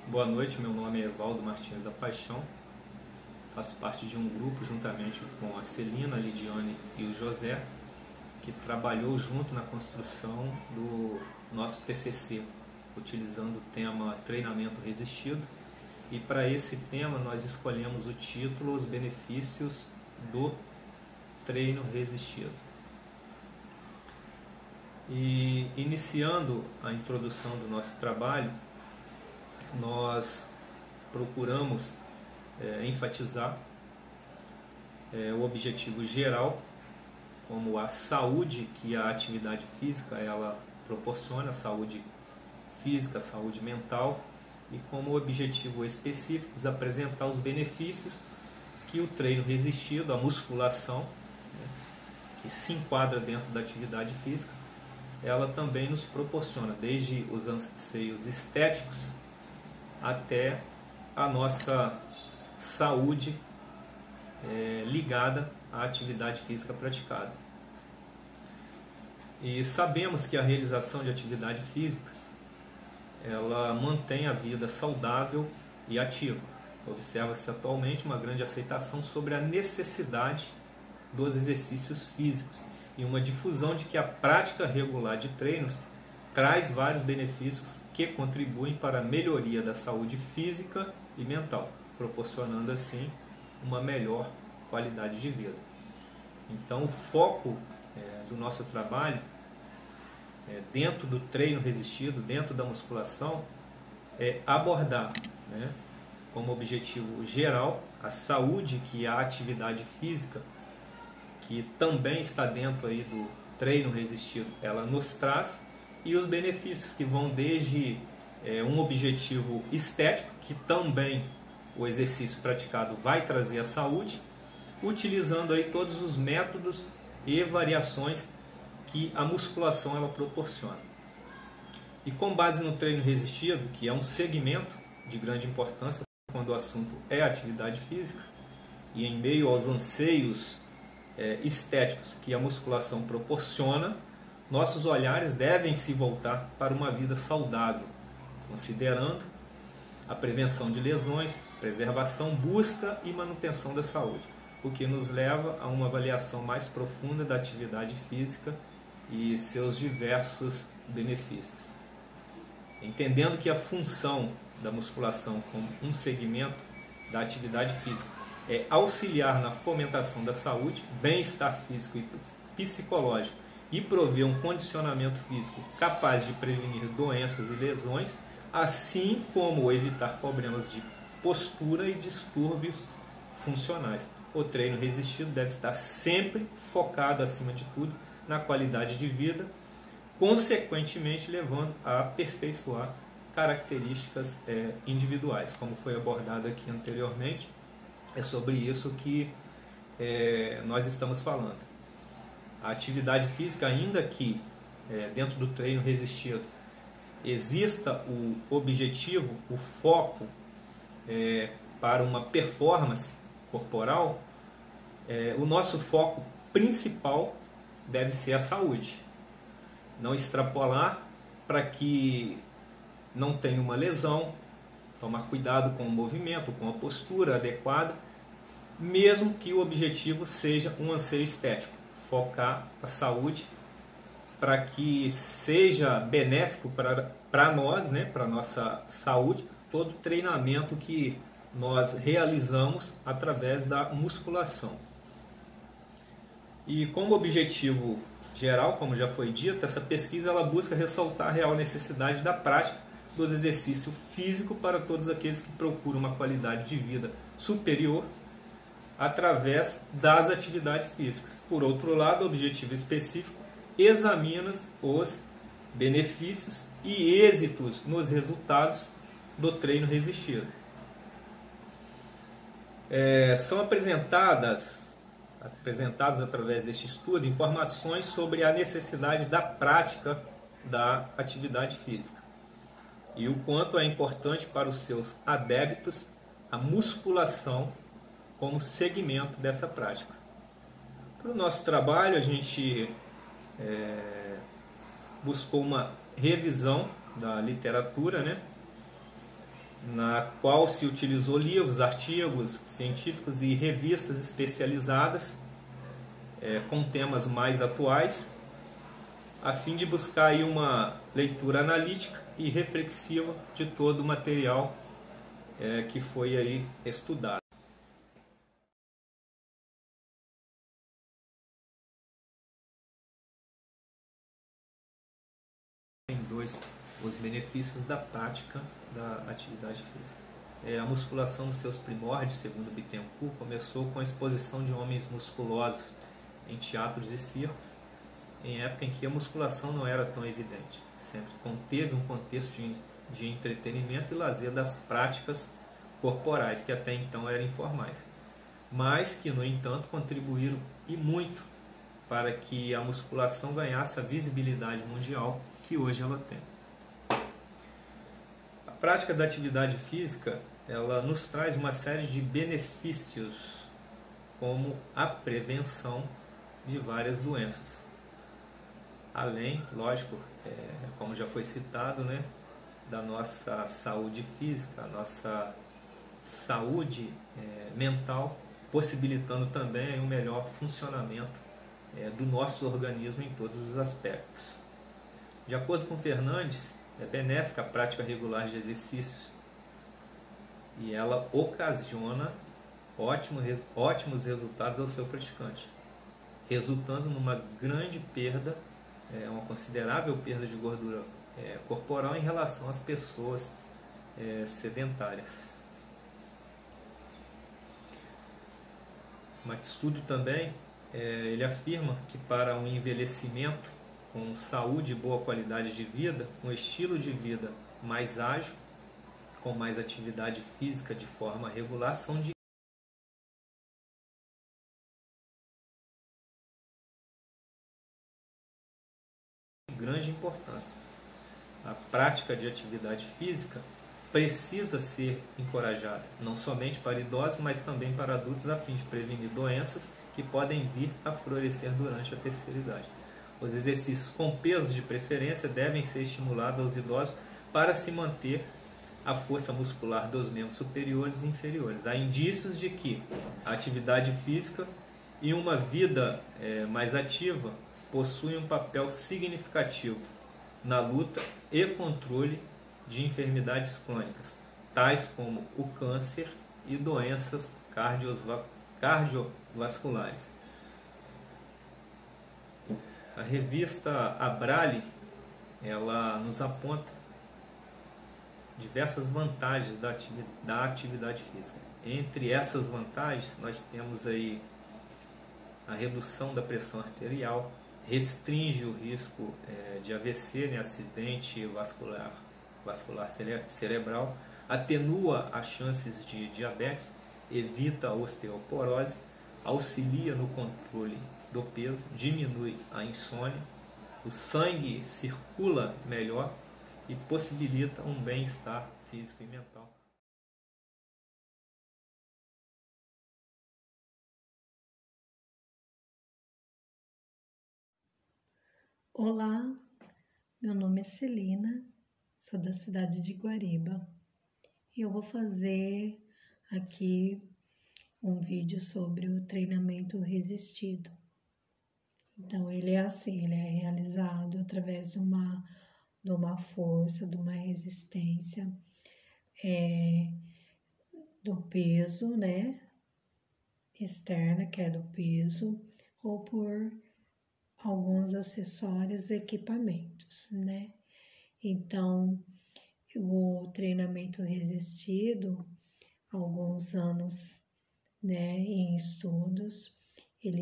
Boa noite, meu nome é Evaldo Martins da Paixão, faço parte de um grupo juntamente com a Celina, a Lidiane e o José, que trabalhou junto na construção do nosso TCC, utilizando o tema Treinamento Resistido, e para esse tema nós escolhemos o título Os Benefícios do Treino Resistido. E iniciando a introdução do nosso trabalho, nós procuramos enfatizar o objetivo geral, como a saúde que a atividade física ela proporciona, saúde física, saúde mental, e como objetivo específicos apresentar os benefícios que o treino resistido, a musculação, que se enquadra dentro da atividade física, ela também nos proporciona, desde os anseios estéticos até a nossa saúde ligada à atividade física praticada. E sabemos que a realização de atividade física ela mantém a vida saudável e ativa. Observa-se atualmente uma grande aceitação sobre a necessidade dos exercícios físicos e uma difusão de que a prática regular de treinos traz vários benefícios que contribuem para a melhoria da saúde física e mental, proporcionando assim uma melhor qualidade de vida. Então o foco do nosso trabalho dentro do treino resistido, dentro da musculação, é abordar, como objetivo geral, a saúde que a atividade física, que também está dentro aí do treino resistido, ela nos traz, e os benefícios que vão desde um objetivo estético, que também o exercício praticado vai trazer a saúde, utilizando aí todos os métodos e variações que a musculação ela proporciona. E com base no treino resistido, que é um segmento de grande importância quando o assunto é atividade física, e em meio aos anseios estéticos que a musculação proporciona, nossos olhares devem se voltar para uma vida saudável, considerando a prevenção de lesões, preservação, busca e manutenção da saúde, o que nos leva a uma avaliação mais profunda da atividade física e seus diversos benefícios. Entendendo que a função da musculação como um segmento da atividade física é auxiliar na fomentação da saúde, bem-estar físico e psicológico, e prover um condicionamento físico capaz de prevenir doenças e lesões, assim como evitar problemas de postura e distúrbios funcionais. O treino resistido deve estar sempre focado, acima de tudo, na qualidade de vida, consequentemente levando a aperfeiçoar características individuais. Como foi abordado aqui anteriormente, é sobre isso que nós estamos falando. A atividade física, ainda que dentro do treino resistido exista o objetivo, o foco para uma performance corporal, o nosso foco principal deve ser a saúde. Não extrapolar para que não tenha uma lesão, tomar cuidado com o movimento, com a postura adequada, mesmo que o objetivo seja um anseio estético. Focar a saúde para que seja benéfico para nós, para a nossa saúde, todo o treinamento que nós realizamos através da musculação. E como objetivo geral, como já foi dito, essa pesquisa ela busca ressaltar a real necessidade da prática dos exercícios físicos para todos aqueles que procuram uma qualidade de vida superior através das atividades físicas. Por outro lado, o objetivo específico examina os benefícios e êxitos nos resultados do treino resistido. São apresentadas através deste estudo informações sobre a necessidade da prática da atividade física e o quanto é importante para os seus adeptos a musculação como segmento dessa prática. Para o nosso trabalho, a gente buscou uma revisão da literatura, na qual se utilizou livros, artigos científicos e revistas especializadas com temas mais atuais, a fim de buscar aí uma leitura analítica e reflexiva de todo o material que foi aí estudado. Tem os benefícios da prática da atividade física. A musculação nos seus primórdios, segundo Bittencourt, começou com a exposição de homens musculosos em teatros e circos, em época em que a musculação não era tão evidente. Sempre conteve um contexto de entretenimento e lazer das práticas corporais, que até então eram informais, mas que, no entanto, contribuíram e muito para que a musculação ganhasse a visibilidade mundial que hoje ela tem. A prática da atividade física, ela nos traz uma série de benefícios, como a prevenção de várias doenças. Além, lógico, como já foi citado, né, da nossa saúde física, a nossa saúde mental, possibilitando também um melhor funcionamento do nosso organismo em todos os aspectos. De acordo com Fernandes, é benéfica a prática regular de exercícios e ela ocasiona ótimos resultados ao seu praticante, resultando numa grande perda, uma considerável perda de gordura corporal em relação às pessoas sedentárias. Matsudo também ele afirma que para um envelhecimento com saúde e boa qualidade de vida, um estilo de vida mais ágil, com mais atividade física de forma regular, são de grande importância. A prática de atividade física precisa ser encorajada, não somente para idosos, mas também para adultos, a fim de prevenir doenças que podem vir a florescer durante a terceira idade. Os exercícios com peso de preferência devem ser estimulados aos idosos para se manter a força muscular dos membros superiores e inferiores. Há indícios de que a atividade física e uma vida mais ativa possuem um papel significativo na luta e controle de enfermidades crônicas, tais como o câncer e doenças cardiovasculares. A revista Abrali, ela nos aponta diversas vantagens da atividade física. Entre essas vantagens, nós temos aí a redução da pressão arterial, restringe o risco de AVC, né, acidente vascular cerebral, atenua as chances de diabetes, evita a osteoporose, auxilia no controle do peso, diminui a insônia, o sangue circula melhor e possibilita um bem-estar físico e mental. Olá, meu nome é Celina, sou da cidade de Guariba e eu vou fazer aqui um vídeo sobre o treinamento resistido. Então, ele é assim, ele é realizado através de uma força, de uma resistência do peso, né, externa, que é do peso, ou por alguns acessórios e equipamentos, né. Então, o treinamento resistido, alguns anos, né, em estudos, ele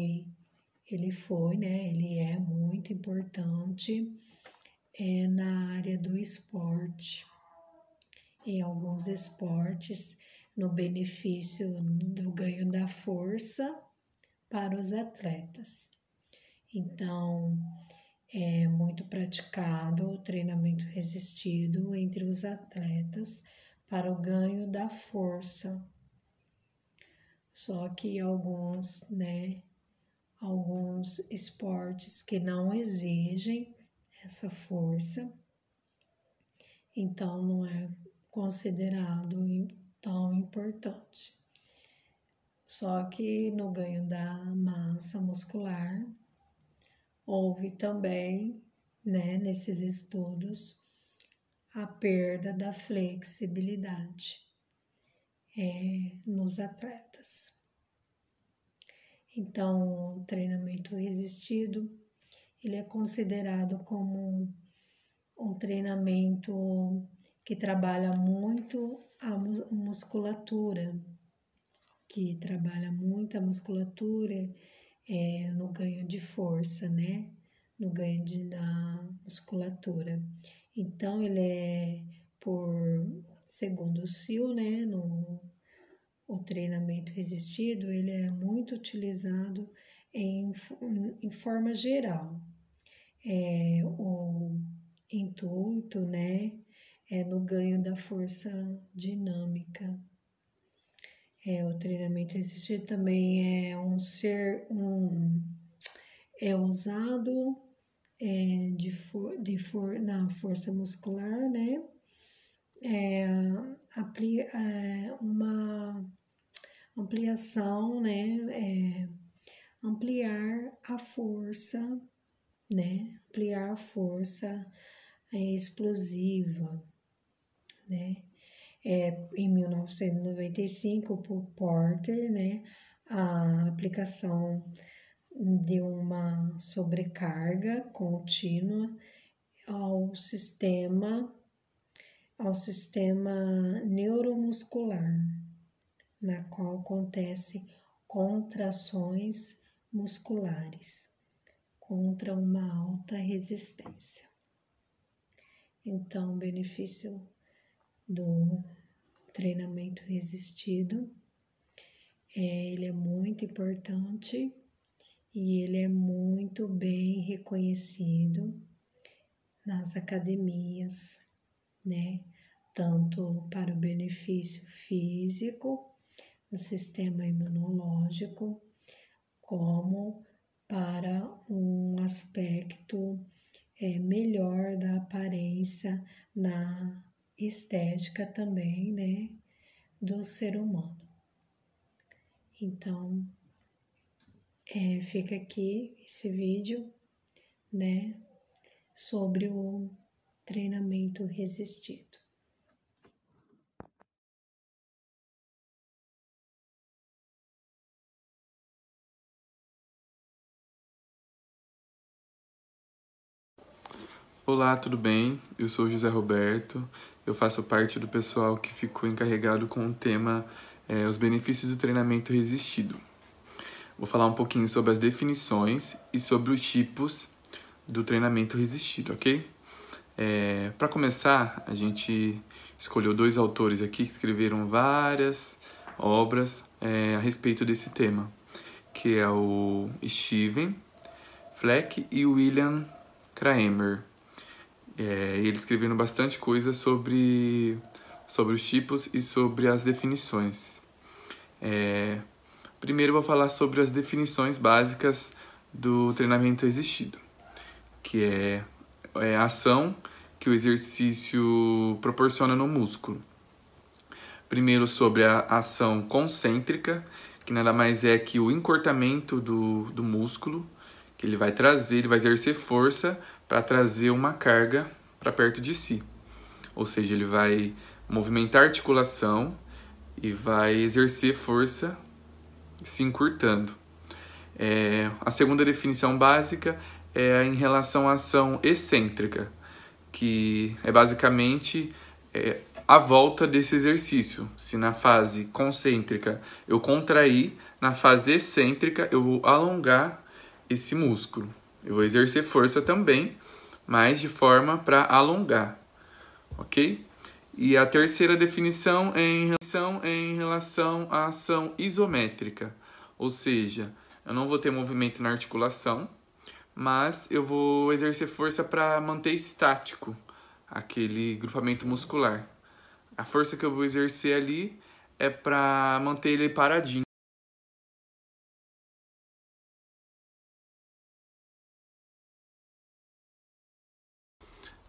é muito importante na área do esporte, em alguns esportes, no benefício do ganho da força para os atletas. Então, é muito praticado o treinamento resistido entre os atletas para o ganho da força. Só que alguns esportes que não exigem essa força, então não é considerado tão importante. Só que no ganho da massa muscular, houve também, né, nesses estudos, a perda da flexibilidade nos atletas. Então, o treinamento resistido, ele é considerado como um treinamento que trabalha muito a musculatura, no ganho de força, né? No ganho da musculatura. Então, ele é, segundo o Sil, né? O treinamento resistido, ele é muito utilizado em forma geral. O intuito, né? É no ganho da força dinâmica. O treinamento resistido também é usado na força muscular, né? Uma ampliação, né? Ampliar a força, né? Ampliar a força explosiva, né? Em 1995, por Porter, né? A aplicação de uma sobrecarga contínua ao sistema neuromuscular, na qual acontecem contrações musculares contra uma alta resistência. Então, o benefício do treinamento resistido, ele é muito importante e ele é muito bem reconhecido nas academias, né? Tanto para o benefício físico, no sistema imunológico, como para um aspecto melhor da aparência na estética também, né, do ser humano. Então, fica aqui esse vídeo, né, sobre o treinamento resistido. Olá, tudo bem? Eu sou o José Roberto, eu faço parte do pessoal que ficou encarregado com o tema os benefícios do treinamento resistido. Vou falar um pouquinho sobre as definições e sobre os tipos do treinamento resistido, ok? Para começar, a gente escolheu 2 autores aqui que escreveram várias obras a respeito desse tema, que é o Steven Fleck e o William Kraemer. Eles escreveram bastante coisa sobre os tipos e sobre as definições. Primeiro eu vou falar sobre as definições básicas do treinamento resistido, que é a ação que o exercício proporciona no músculo. Primeiro sobre a ação concêntrica, que nada mais é que o encurtamento do músculo, que ele vai exercer força para trazer uma carga para perto de si. Ou seja, ele vai movimentar a articulação e vai exercer força se encurtando. A segunda definição básica é em relação à ação excêntrica, que é basicamente a volta desse exercício. Se na fase concêntrica eu contrair, na fase excêntrica eu vou alongar esse músculo. Eu vou exercer força também, mas de forma para alongar, ok? E a terceira definição é em relação à ação isométrica, ou seja, eu não vou ter movimento na articulação, mas eu vou exercer força para manter estático aquele grupamento muscular. A força que eu vou exercer ali é para manter ele paradinho.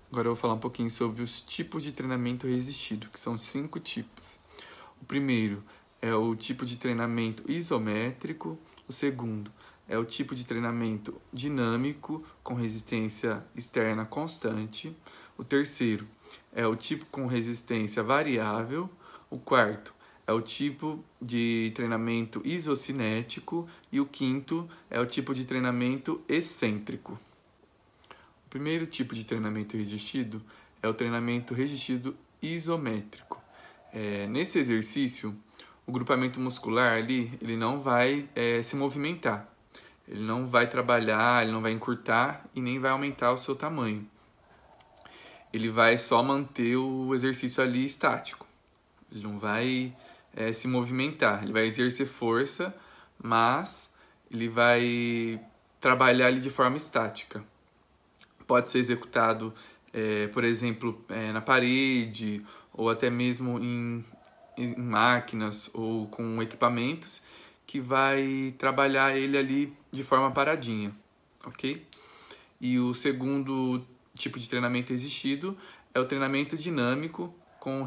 Agora eu vou falar um pouquinho sobre os tipos de treinamento resistido, que são 5 tipos. O primeiro é o tipo de treinamento isométrico. O segundo é o tipo de treinamento dinâmico com resistência externa constante. O terceiro é o tipo com resistência variável. O quarto é o tipo de treinamento isocinético. E o quinto é o tipo de treinamento excêntrico. O primeiro tipo de treinamento resistido é o treinamento resistido isométrico. Nesse exercício, o grupamento muscular ali, ele não vai se movimentar. Ele não vai trabalhar, ele não vai encurtar e nem vai aumentar o seu tamanho. Ele vai só manter o exercício ali estático. Ele não vai se movimentar. Ele vai exercer força, mas ele vai trabalhar ali de forma estática. Pode ser executado, por exemplo, na parede ou até mesmo em máquinas ou com equipamentos que vai trabalhar ele ali de forma paradinha, ok? E o segundo tipo de treinamento existido é o treinamento dinâmico com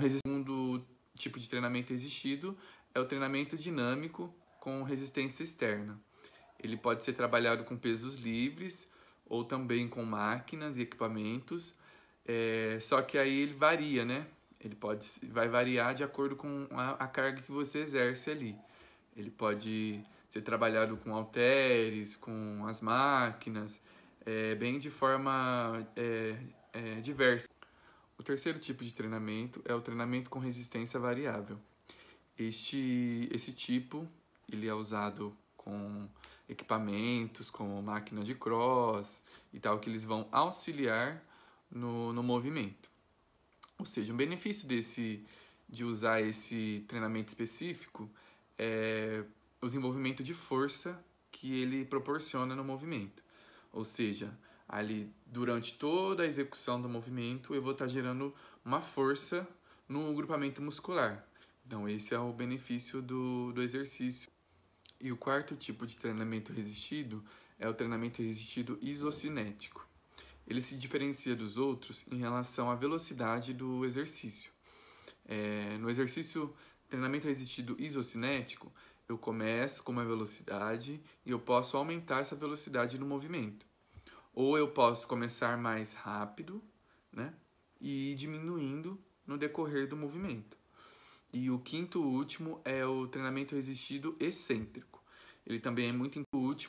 resistência externa. Ele pode ser trabalhado com pesos livres ou também com máquinas e equipamentos, só que aí ele varia, né? Vai variar de acordo com a carga que você exerce ali. Ele pode ser trabalhado com halteres, com as máquinas, bem de forma diversa. O terceiro tipo de treinamento é o treinamento com resistência variável. Esse tipo ele é usado com equipamentos como máquinas de cross e tal, que eles vão auxiliar no movimento. Ou seja, um benefício de usar esse treinamento específico é o desenvolvimento de força que ele proporciona no movimento. Ou seja, ali durante toda a execução do movimento eu vou estar gerando uma força no grupamento muscular. Então esse é o benefício do exercício. E o quarto tipo de treinamento resistido é o treinamento resistido isocinético. Ele se diferencia dos outros em relação à velocidade do exercício. No exercício treinamento resistido isocinético, eu começo com uma velocidade e eu posso aumentar essa velocidade no movimento. Ou eu posso começar mais rápido, né, e ir diminuindo no decorrer do movimento. E o quinto último é o treinamento resistido excêntrico. Ele também é muito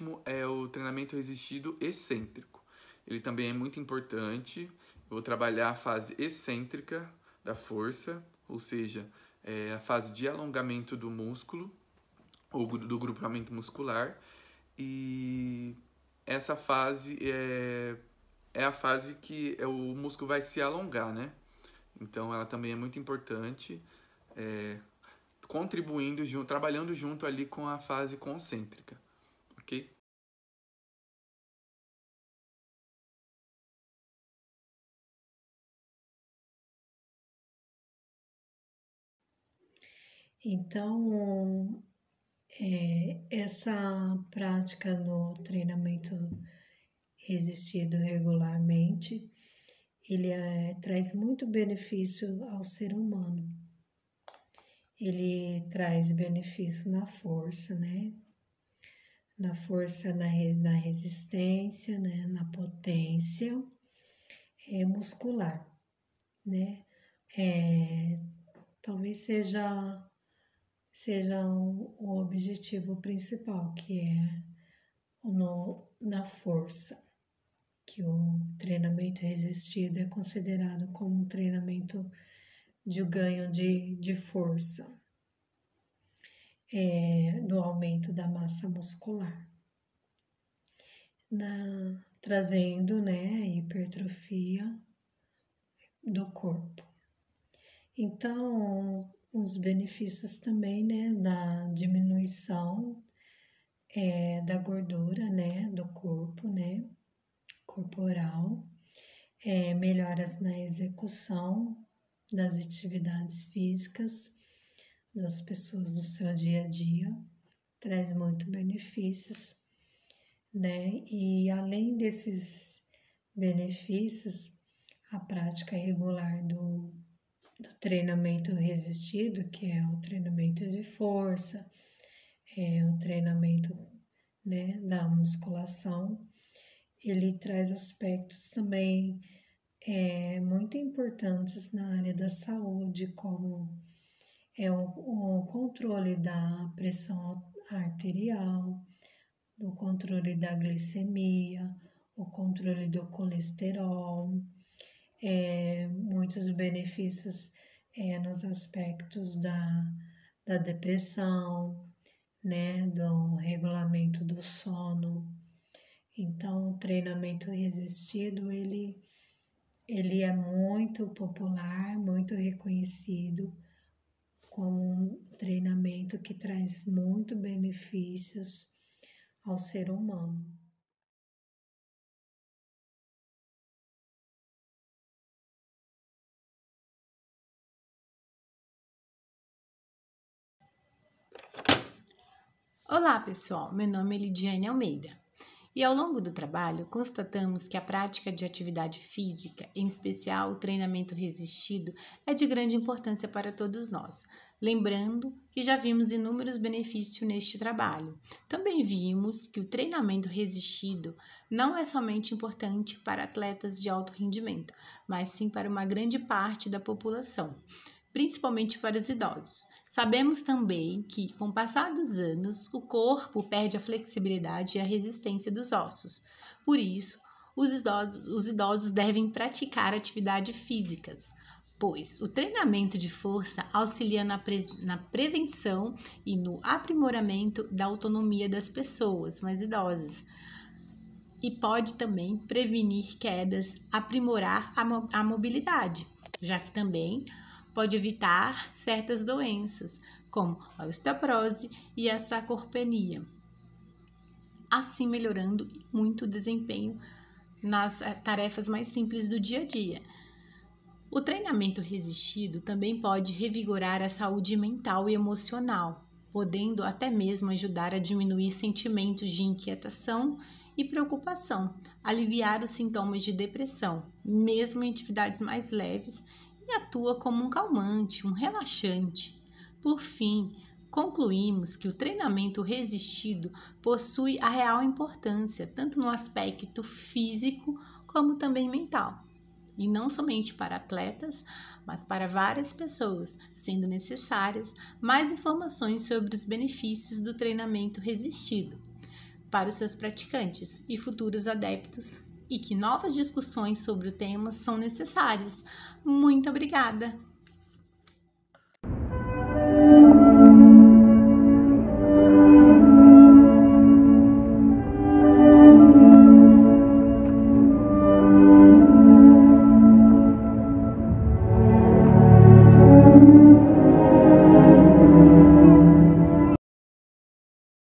importante. Eu vou trabalhar a fase excêntrica da força, ou seja, a fase de alongamento do músculo ou do grupamento muscular. E essa fase é a fase que o músculo vai se alongar, né? Então ela também é muito importante, trabalhando junto ali com a fase concêntrica, ok? Então, essa prática no treinamento resistido regularmente, ele traz muito benefício ao ser humano. Ele traz benefício na força, né? Na força, na resistência, né? Na potência muscular, né? Talvez seja o objetivo principal, que é na força, que o treinamento resistido é considerado como um treinamento de ganho de força, do aumento da massa muscular, trazendo, né, a hipertrofia do corpo. Então, os benefícios também, né, da diminuição da gordura, né, do corpo, né, corporal, melhoras na execução das atividades físicas das pessoas do seu dia a dia, traz muito benefícios, né, e além desses benefícios, a prática regular do treinamento resistido, que é o treinamento de força, o treinamento, né, da musculação, ele traz aspectos também muito importantes na área da saúde, como o controle da pressão arterial, o controle da glicemia, o controle do colesterol, muitos benefícios nos aspectos da depressão, né, do regulamento do sono. Então, o treinamento resistido, ele é muito popular, muito reconhecido como um treinamento que traz muitos benefícios ao ser humano. Olá pessoal, meu nome é Lidiane Almeida e ao longo do trabalho constatamos que a prática de atividade física, em especial o treinamento resistido, é de grande importância para todos nós. Lembrando que já vimos inúmeros benefícios neste trabalho. Também vimos que o treinamento resistido não é somente importante para atletas de alto rendimento, mas sim para uma grande parte da população, principalmente para os idosos. Sabemos também que, com o passar dos anos, o corpo perde a flexibilidade e a resistência dos ossos. Por isso, os idosos devem praticar atividades físicas, pois o treinamento de força auxilia na prevenção e no aprimoramento da autonomia das pessoas mais idosas e pode também prevenir quedas, aprimorar a mobilidade, já que também pode evitar certas doenças, como a osteoporose e a sarcopenia, assim melhorando muito o desempenho nas tarefas mais simples do dia a dia. O treinamento resistido também pode revigorar a saúde mental e emocional, podendo até mesmo ajudar a diminuir sentimentos de inquietação e preocupação, aliviar os sintomas de depressão, mesmo em atividades mais leves, e atua como um calmante, um relaxante. Por fim, concluímos que o treinamento resistido possui a real importância, tanto no aspecto físico como também mental. E não somente para atletas, mas para várias pessoas, sendo necessárias mais informações sobre os benefícios do treinamento resistido para os seus praticantes e futuros adeptos, e que novas discussões sobre o tema são necessárias. Muito obrigada!